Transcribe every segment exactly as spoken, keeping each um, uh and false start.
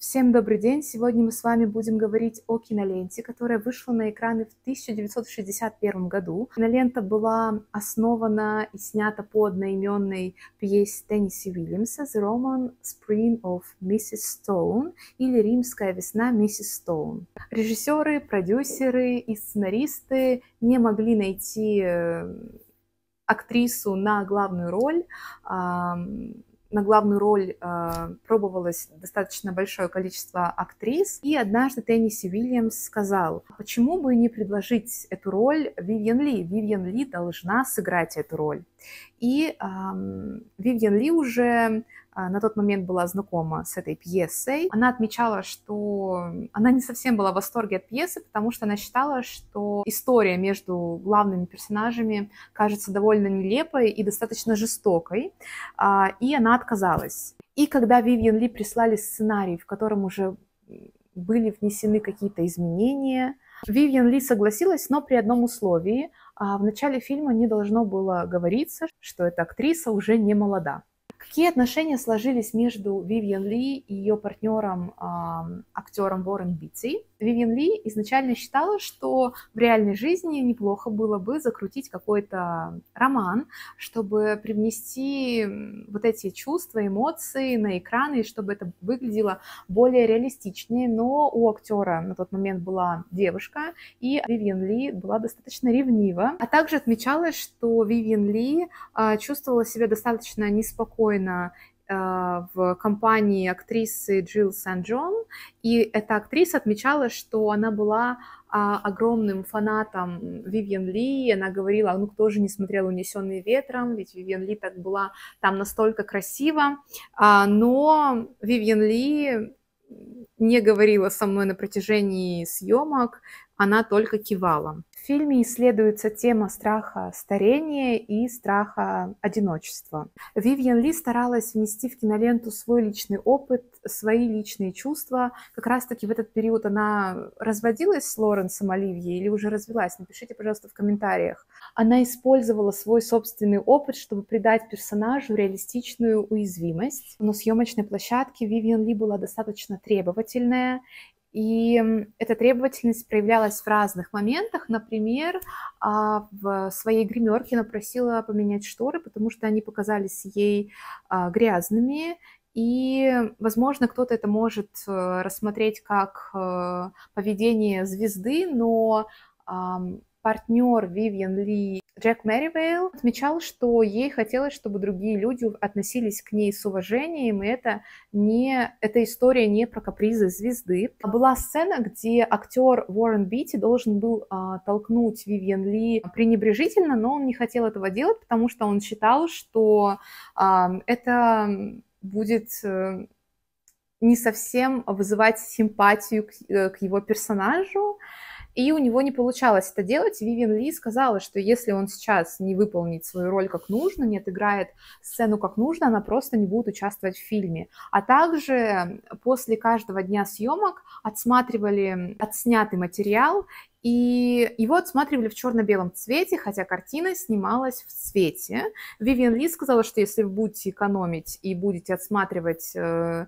Всем добрый день! Сегодня мы с вами будем говорить о киноленте, которая вышла на экраны в тысяча девятьсот шестьдесят первом году. Кинолента была основана и снята по одноименной пьесе Тенниси Уильямса «The Roman Spring of миссис Stone» или «Римская весна миссис Стоун». Режиссеры, продюсеры и сценаристы не могли найти актрису на главную роль. На главную роль э, пробовалось достаточно большое количество актрис, и однажды Тенниси Уильямс сказал, почему бы не предложить эту роль Вивьен Ли? Вивьен Ли должна сыграть эту роль. И э, Вивьен Ли уже э, на тот момент была знакома с этой пьесой. Она отмечала, что она не совсем была в восторге от пьесы, потому что она считала, что история между главными персонажами кажется довольно нелепой и достаточно жестокой, э, и она отказалась. И когда Вивьен Ли прислали сценарий, в котором уже были внесены какие-то изменения, Вивьен Ли согласилась, но при одном условии. В начале фильма не должно было говориться, что эта актриса уже не молода. Какие отношения сложились между Вивьен Ли и ее партнером, э, актером Уоррен Битти? Вивьен Ли изначально считала, что в реальной жизни неплохо было бы закрутить какой-то роман, чтобы привнести вот эти чувства, эмоции на экраны, и чтобы это выглядело более реалистичнее. Но у актера на тот момент была девушка, и Вивьен Ли была достаточно ревнива. А также отмечалось, что Вивьен Ли э, чувствовала себя достаточно неспокойно в компании актрисы Джилл Сент-Джон, и эта актриса отмечала, что она была а, огромным фанатом Вивьен Ли. Она говорила, ну кто же не смотрел «Унесенные ветром», ведь Вивьен Ли так была там настолько красива, а, но Вивьен Ли не говорила со мной на протяжении съемок, она только кивала. В фильме исследуется тема страха старения и страха одиночества. Вивьен Ли старалась внести в киноленту свой личный опыт, свои личные чувства. Как раз-таки в этот период она разводилась с Лоренсом Оливье или уже развелась? Напишите, пожалуйста, в комментариях. Она использовала свой собственный опыт, чтобы придать персонажу реалистичную уязвимость. На съемочной площадке Вивьен Ли была достаточно требовательная, и эта требовательность проявлялась в разных моментах. Например, в своей гримерке она просила поменять шторы, потому что они показались ей грязными. И, возможно, кто-то это может рассмотреть как поведение звезды, но партнер Вивьен Ли Джек Мерривейл отмечал, что ей хотелось, чтобы другие люди относились к ней с уважением, и это не, эта история не про капризы звезды. Была сцена, где актер Уоррен Битти должен был а, толкнуть Вивьен Ли пренебрежительно, но он не хотел этого делать, потому что он считал, что а, это будет а, не совсем вызывать симпатию к, к его персонажу. И у него не получалось это делать. Вивьен Ли сказала, что если он сейчас не выполнит свою роль как нужно, не отыграет сцену как нужно, она просто не будет участвовать в фильме. А также после каждого дня съемок отсматривали отснятый материал, и его отсматривали в черно-белом цвете, хотя картина снималась в цвете. Вивьен Ли сказала, что если вы будете экономить и будете отсматривать э, э,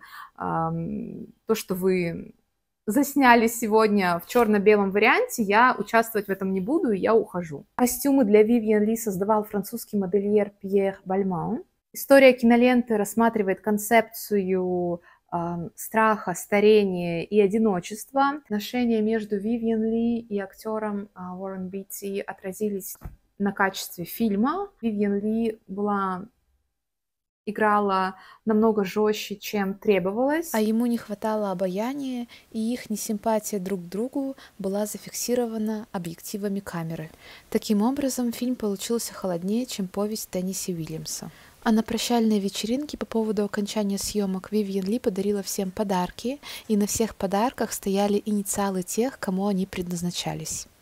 то, что вы засняли сегодня в черно-белом варианте, я участвовать в этом не буду, и я ухожу. Костюмы для Вивьен Ли создавал французский модельер Пьер Бальман. История киноленты рассматривает концепцию э, страха, старения и одиночества. Отношения между Вивьен Ли и актером э, Уоррен Битти отразились на качестве фильма. Вивьен Ли была... играла намного жестче, чем требовалось. А ему не хватало обаяния, и их несимпатия друг к другу была зафиксирована объективами камеры. Таким образом, фильм получился холоднее, чем повесть Тенниси Уильямса. А на прощальной вечеринке по поводу окончания съемок Вивьен Ли подарила всем подарки, и на всех подарках стояли инициалы тех, кому они предназначались.